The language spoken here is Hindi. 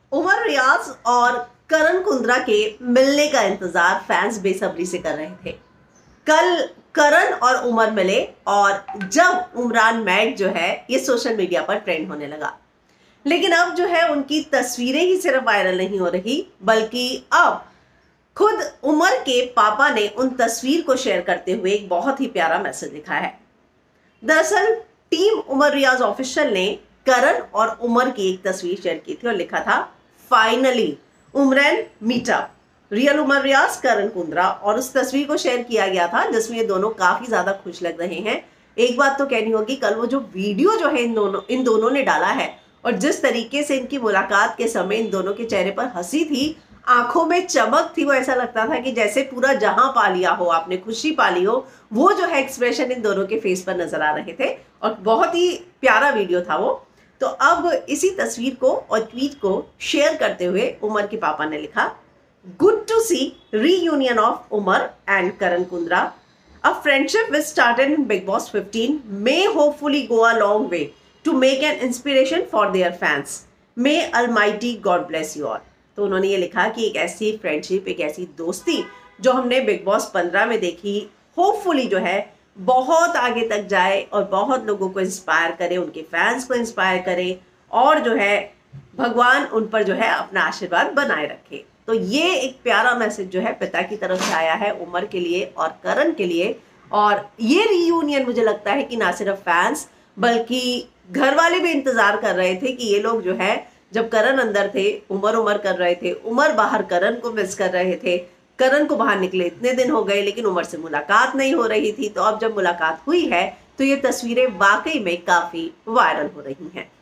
उमर रियाज और करण कुंद्रा के मिलने का इंतजार फैंस बेसब्री से कर रहे थे। कल करण और उमर मिले और जब उमरान मैट जो है ये सोशल मीडिया पर ट्रेंड होने लगा। लेकिन अब जो है उनकी तस्वीरें ही सिर्फ वायरल नहीं हो रही, बल्कि अब खुद उमर के पापा ने उन तस्वीर को शेयर करते हुए एक बहुत ही प्यारा मैसेज लिखा है। दरअसल टीम उमर रियाज ऑफिशियल ने करण और उमर की एक तस्वीर शेयर की थी और लिखा था, finally Umran meetup, real Umar Riaz Karan Kundra. और उस तस्वीर को शेयर किया गया था जिसमें ये दोनों काफी ज्यादा खुश लग रहे हैं। एक बात तो कहनी होगी, कल वो जो वीडियो जो है इन दोनों ने डाला है और जिस तरीके से इनकी मुलाकात के समय इन दोनों के चेहरे पर हंसी थी, आंखों में चमक थी, वो ऐसा लगता था कि जैसे पूरा जहां पा लिया हो, आपने खुशी पा ली हो। वो जो है एक्सप्रेशन इन दोनों के फेस पर नजर आ रहे थे और बहुत ही प्यारा वीडियो था वो। तो अब इसी तस्वीर को और ट्वीट को शेयर करते हुए उमर के पापा ने लिखा, good to see reunion of Umar and Karan Kundra, a friendship which started in Bigg Boss 15 may hopefully go a long way to make an inspiration for their fans. May Almighty God bless you all. तो उन्होंने ये लिखा कि एक ऐसी फ्रेंडशिप, एक ऐसी दोस्ती जो हमने बिग बॉस 15 में देखी, होपफुली जो है बहुत आगे तक जाए और बहुत लोगों को इंस्पायर करे, उनके फैंस को इंस्पायर करे और जो है भगवान उन पर जो है अपना आशीर्वाद बनाए रखे। तो ये एक प्यारा मैसेज जो है पिता की तरफ से आया है उमर के लिए और करण के लिए। और ये रीयूनियन मुझे लगता है कि ना सिर्फ फैंस बल्कि घर वाले भी इंतजार कर रहे थे कि ये लोग जो है, जब करण अंदर थे उमर कर रहे थे, उमर बाहर करण को मिस कर रहे थे, करण को बाहर निकले इतने दिन हो गए लेकिन उमर से मुलाकात नहीं हो रही थी। तो अब जब मुलाकात हुई है तो ये तस्वीरें वाकई में काफी वायरल हो रही हैं।